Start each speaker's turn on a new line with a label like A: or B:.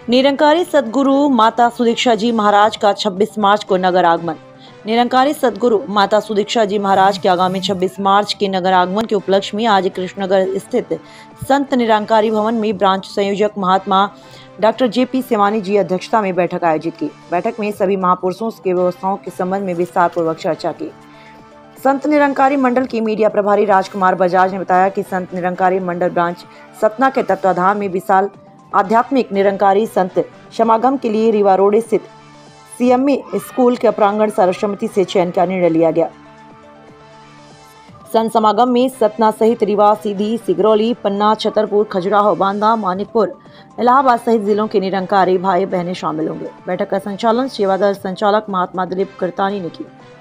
A: निरंकारी सद्गुरु माता सुदीक्षा जी महाराज का 26 मार्च को नगर आगमन। निरंकारी सद्गुरु माता सुदीक्षा जी महाराज के आगामी 26 मार्च के नगर आगमन के उपलक्ष्य में आज कृष्णनगर स्थित संत निरंकारी भवन में ब्रांच संयोजक महात्मा डॉक्टर जेपी सेवानी जी अध्यक्षता में बैठक आयोजित की। बैठक में सभी महापुरुषों की व्यवस्थाओं के संबंध में विस्तार पूर्वक चर्चा की। संत निरंकारी मंडल की मीडिया प्रभारी राजकुमार बजाज ने बताया कि संत निरंकारी मंडल ब्रांच सतना के तत्वाधान में विशाल आध्यात्मिक निरंकारी संत समागम के लिए रीवा रोड स्थित सीएमए स्कूल के प्रांगण सर्वसम्मति से चयन का निर्णय लिया गया। संत समागम में सतना सहित रीवा, सीधी, सिगरौली, पन्ना, छतरपुर, खजुराहो, बांदा, मानिकपुर, इलाहाबाद सहित जिलों के निरंकारी भाई बहनें शामिल होंगे। बैठक का संचालन सेवादल संचालक महात्मा दिलीप करतानी ने किया।